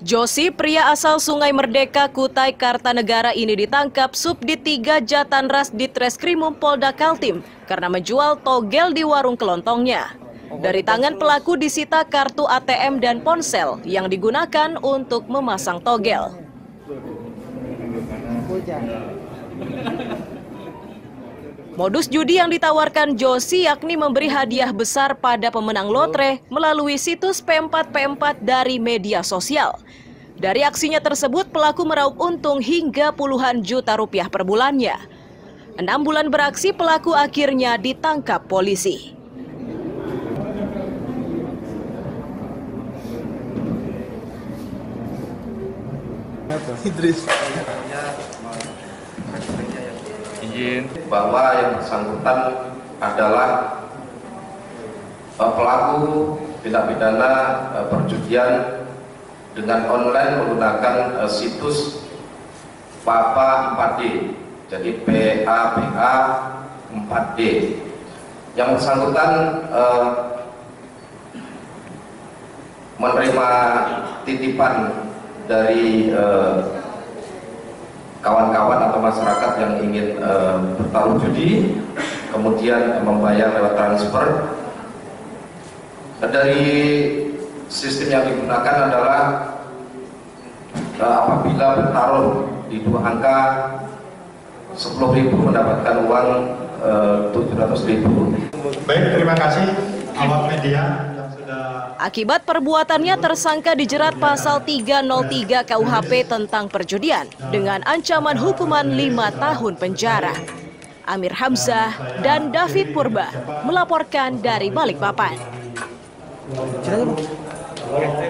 Josi, pria asal Sungai Merdeka, Kutai Kartanegara ini ditangkap Subdit 3 Jatanras Ditreskrimum Polda Kaltim karena menjual togel di warung kelontongnya. Dari tangan pelaku disita kartu ATM dan ponsel yang digunakan untuk memasang togel. Modus judi yang ditawarkan Josi yakni memberi hadiah besar pada pemenang lotre melalui situs P4P4 dari media sosial. Dari aksinya tersebut, pelaku meraup untung hingga puluhan juta rupiah per bulannya. 6 bulan beraksi, pelaku akhirnya ditangkap polisi. Idris. Izin bahwa yang bersangkutan adalah pelaku tindak pidana perjudian dengan online menggunakan situs PAPA 4D, jadi PAPA 4D. Yang bersangkutan menerima titipan dari kawan-kawan atau masyarakat yang ingin bertaruh judi, kemudian membayar lewat transfer. Dari sistem yang digunakan adalah apabila bertaruh di 2 angka 10.000 mendapatkan uang 700.000. Baik, terima kasih awak media. Akibat perbuatannya, tersangka dijerat pasal 303 KUHP tentang perjudian dengan ancaman hukuman 5 tahun penjara. Amir Hamzah dan David Purba melaporkan dari Balikpapan.